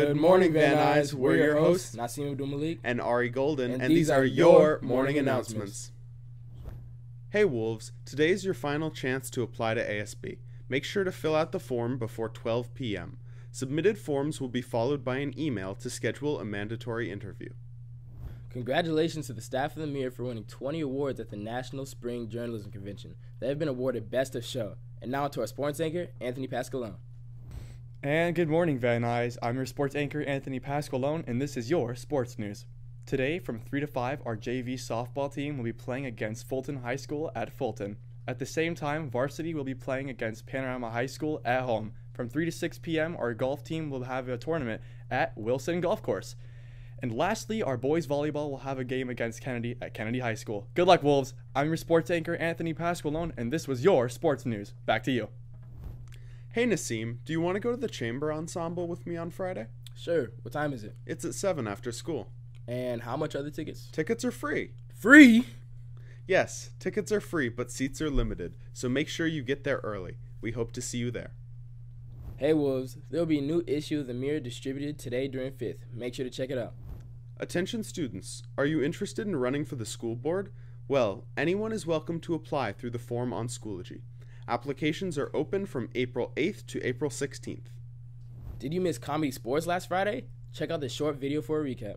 Good morning, Van Nuys. We're your hosts, Nasim Abdul Malik and Ari Golden, and these are your morning announcements. Hey Wolves, today is your final chance to apply to ASB. Make sure to fill out the form before 12 p.m. Submitted forms will be followed by an email to schedule a mandatory interview. Congratulations to the staff of the Mirror for winning 20 awards at the National Spring Journalism Convention. They have been awarded Best of Show. And now to our sports anchor, Anthony Pascalone. And good morning, Van Nuys. I'm your sports anchor, Anthony Pascalone, and this is your sports news. Today, from 3 to 5, our JV softball team will be playing against Fulton High School at Fulton. At the same time, varsity will be playing against Panorama High School at home. From 3 to 6 p.m., our golf team will have a tournament at Wilson Golf Course. And lastly, our boys volleyball will have a game against Kennedy at Kennedy High School. Good luck, Wolves. I'm your sports anchor, Anthony Pasqualone, and this was your sports news. Back to you. Hey Nasim, do you want to go to the chamber ensemble with me on Friday? Sure. What time is it? It's at 7 after school. And how much are the tickets? Tickets are free. Free? Yes, tickets are free, but seats are limited, so make sure you get there early. We hope to see you there. Hey Wolves, there will be a new issue of the Mirror distributed today during 5th. Make sure to check it out. Attention students, are you interested in running for the school board? Well, anyone is welcome to apply through the form on Schoology. Applications are open from April 8th to April 16th. Did you miss Comedy Sports last Friday? Check out this short video for a recap.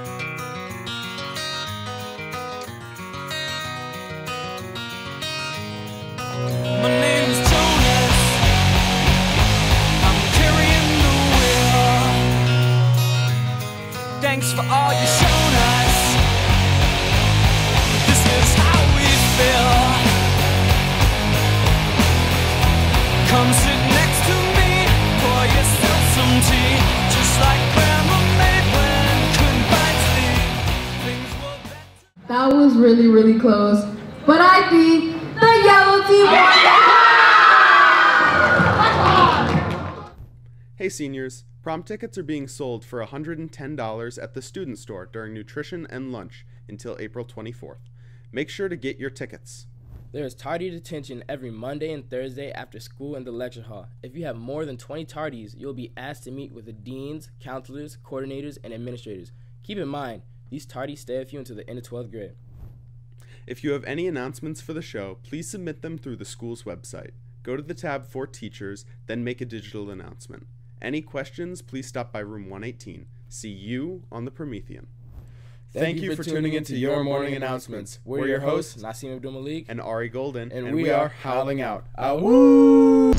My name is Jonas. I'm carrying the wheel. Thanks for all you've shown us. This is how we feel. Come sit next to me, pour yourself some tea. Just like Grandma made when couldn't find sleep. Things were better. That was really, really close. But I think the yellow team won. Hey seniors, prom tickets are being sold for $110 at the student store during nutrition and lunch until April 24th. Make sure to get your tickets. There is tardy detention every Monday and Thursday after school in the lecture hall. If you have more than 20 tardies, you'll be asked to meet with the deans, counselors, coordinators, and administrators. Keep in mind, these tardies stay with you until the end of 12th grade. If you have any announcements for the show, please submit them through the school's website. Go to the tab for teachers, then make a digital announcement. Any questions, please stop by room 118. See you on the Promethean. Thank you for tuning into your morning announcements. We're your hosts, Nasim Abdul Malik and Ari Golden, and we are Howling Out. Awoo!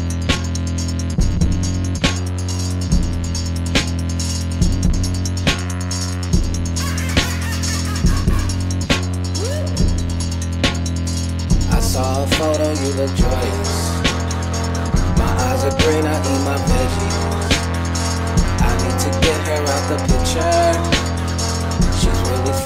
I saw a photo, you look joyous. My eyes are green, I eat my veggies. I need to get her out the picture. She's really